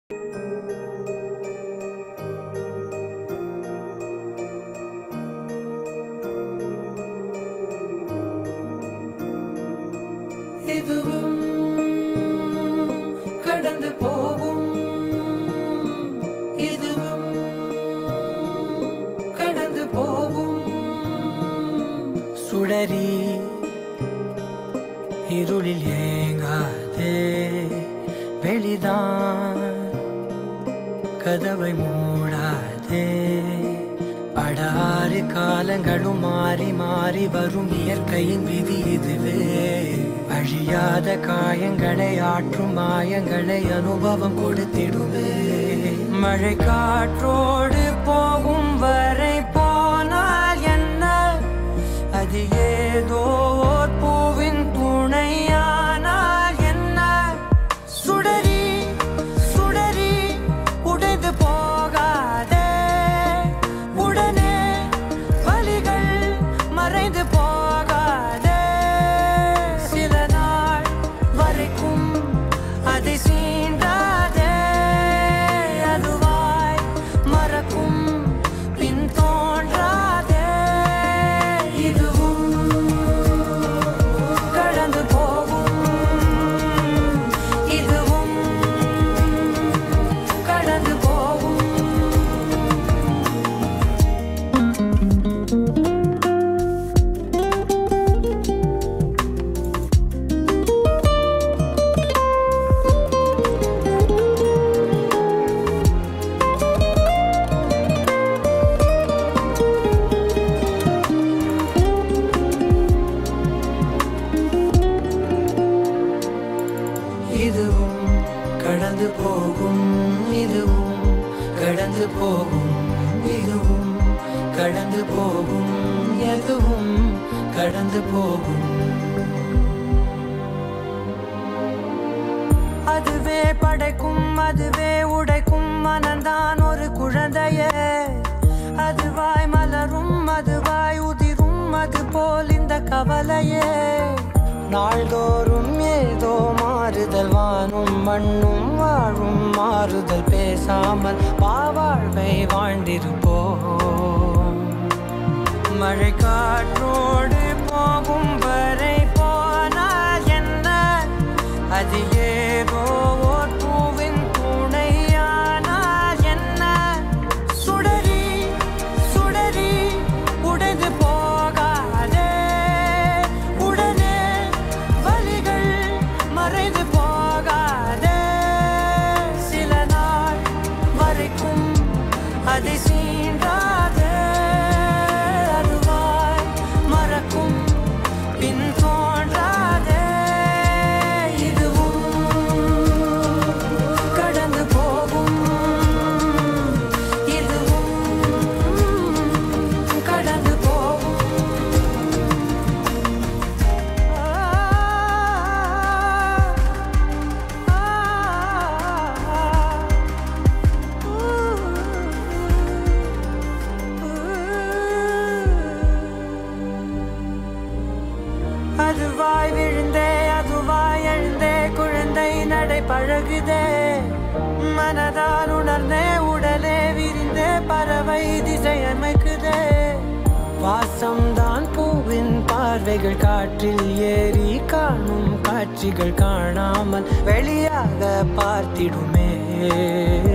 இதுவும் கடந்து போகும், இதுவும் கடந்து போகும். சுடரி இருளில் ஏங்காதே, வெளிதான் கதவை மூடாதே. அடாறு காலங்களும் மாறி மாறி வரும் இயற்கையின் விதி இதுவே. அழியாத காயங்களை ஆற்றும் மாயங்களை அனுபவம் கொடுத்திடுவே. மழை காற்றோடு போகும் வரை போனால் என்ன, அது ஏதோ ஓர் பூவின் துணையானால் என்ன. சுடரி சுடரி உடைந்து போகாதே, உடனே வலிகள் மறைந்து போகாதே. சில நாள் வரைக்கும் அதை சீண்டாதே, அதுவாய் மறக்கும் பின் தோன்றாதே. இதுவும் கடந்து போகும், இதுவும் கடந்து போகும். இதுவும் கடந்து போகும், இதுவும் கடந்து போகும், இதுவும் கடந்து போகும், எதுவும் கடந்து போகும். அதுவே படைக்கும், அதுவே உடைக்கும் மனந்தான் ஒரு குழந்தையே. அதுவாய் மலரும், அதுவாய் உதிரும், அது போல் இந்த கவலையே. நாள்தோறும் ஏதோ மாறுதல், வானும் மண்ணும் வாழும் மாறுதல். பேசாமல் வாழ்வை வாழ்ந்திருப்போம். மழை காற்றோடு போகும் வரை போனால் என்ன, அது ஏதோ ஓர் பூவின் துணையானால் என்ன. சுடரி சுடரி உடைந்து போகாதே, உடனே வலிகள் மறைந்து போகாதே. சில நாள் வரைக்கும் அதை சீண்டாதே, அதுவாய் மறக்கும் பின் தோன்றாதே. இதுவும் கடந்து போகும், இதுவும் கடந்து போகும். அதுவாய் விழுந்தே, அதுவாய் எழுந்தே, குழந்தை நடை பழகுதே. மனதால் உணர்ந்தே, உடலே விரிந்தே, பறவை திசை அமைக்குதே. வாசம்தான் பூவின் பார்வைகள், காற்றில் ஏறி காணும் காட்சிகள் காணாமல் வெளியாக பார்த்திடுமே.